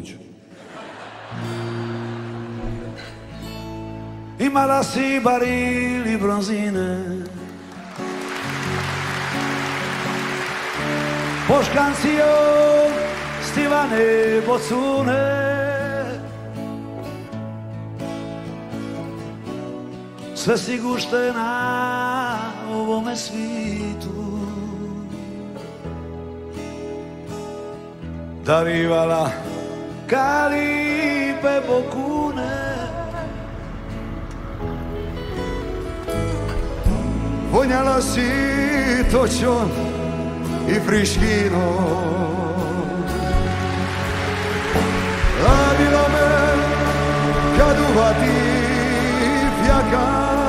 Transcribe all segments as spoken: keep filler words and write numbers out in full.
Vuliću. Imala si barili bronzine, poškancio stivane bocune, sve si gušte na ovome svitu, darivala kalipe bokune. Vonjala si točon i friškino, radila me kad uvati fjaka,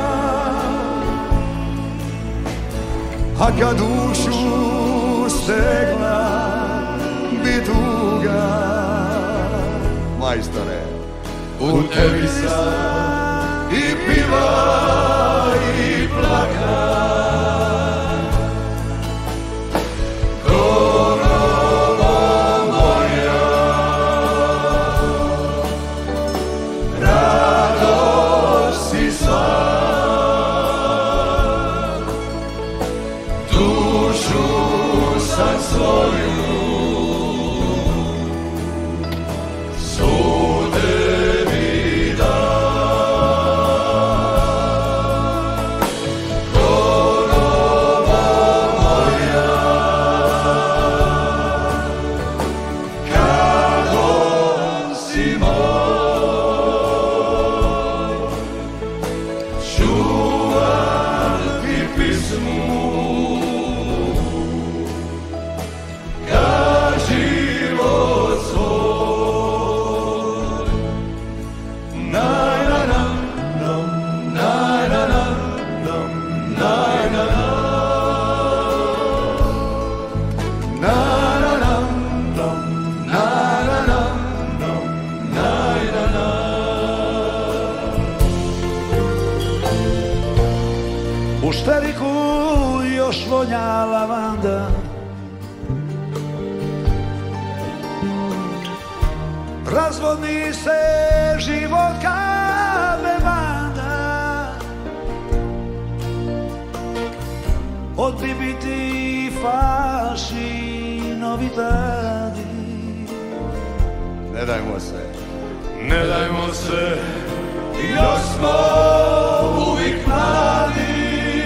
a kad dušu stegla bi tuga. Majstore, u tebi sam i piva i plaka, korovo moja, radost si sva, dušu sam svoju u šteriku još vonja lavanda, razvodni se život ka bevanda, od bibiti faši novitadi. Ne dajmo se, ne dajmo se, još smo uvijek mladi.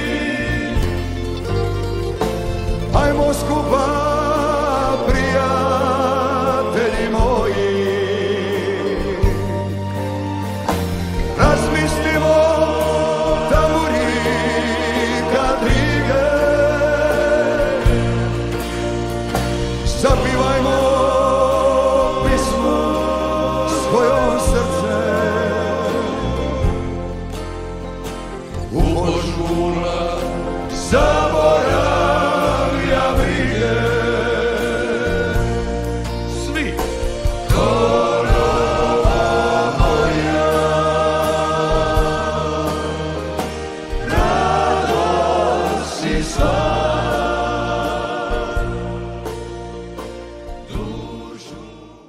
ajmo skupa, prijatelji moji, razmislimo tamburi kadrige, zapivajmo pismo svojom srce, u požuna za